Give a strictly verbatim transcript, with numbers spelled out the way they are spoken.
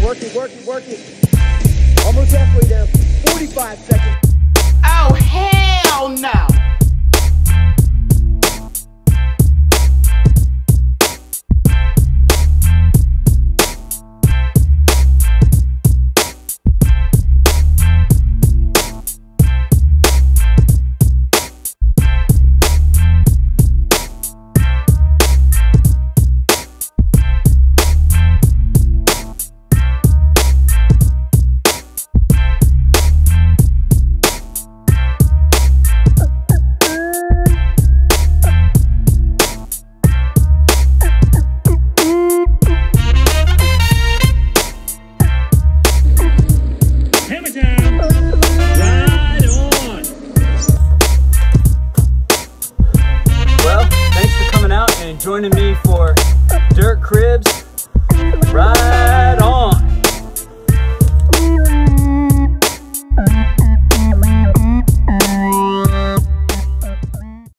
Work it, work it, work it. Almost halfway down. forty-five seconds. Oh, hell no! Joining me for Dirt Cribs. Right.